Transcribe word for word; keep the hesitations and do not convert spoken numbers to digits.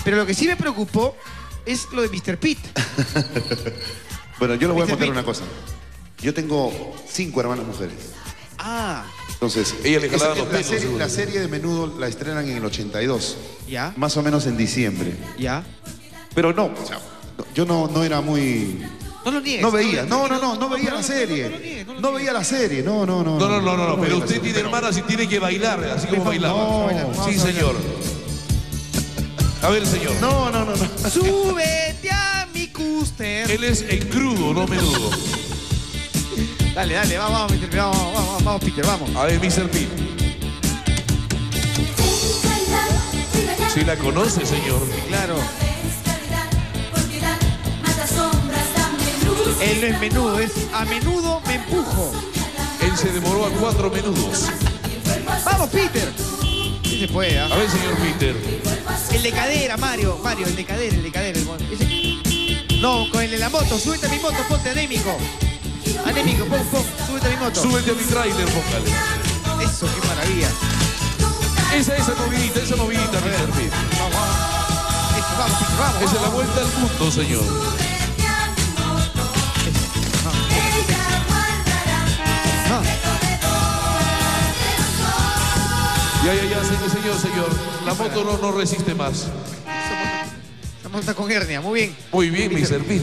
Pero lo que sí me preocupó es lo de mister Pete. Bueno, yo les voy a mister contar Pete. una cosa. Yo tengo cinco hermanas mujeres. Ah, Entonces, Ella le jalaba esa- los la, pelos, serie, seguro. la serie de Menudo la estrenan en el ochenta y dos. ya, Más o menos en diciembre. ya. Pero no, o sea, no, yo no, no era muy... No lo niegues. No veía, lo no, no, no, no veía pero la no, serie. No, lo niegues, no lo No niegues. veía la serie, no, no, no. No, no, no, no, no, pero veía la usted serie. tiene hermanas y tiene que bailar, así como bailaba. No, Sí, señor. A ver, señor. no, no, no, no. Súbete a mi cúster. Él es en crudo, no menudo. Dale, dale, vamos, vamos, mister Pete, vamos, vamos, vamos, vamos, Peter, vamos. A ver, mister Pete. Sí la conoce, señor. Claro. Él no es menudo, es a menudo me empujo. Él se demoró a cuatro menudos. Vamos, Peter. Sí se puede, ¿ah? A ver, señor Peter. El de cadera, Mario, Mario, el de cadera, el de cadera. el mo- ese- No, con el de la moto, súbete a mi moto, ponte anémico. Anémico, pon, pon, súbete a mi moto. Súbete a mi tráiler, póngale. Eso, qué maravilla. Esa, esa movidita, esa movidita, mister Pete. Vamos, vamos. Eso, vamos, Peter, vamos. Esa es la vamos. vuelta al mundo, señor. No. Ya, ya, ya, señor, señor, señor. La moto no, no resiste más. Esa moto está con hernia, muy bien. Muy bien, mister Pete.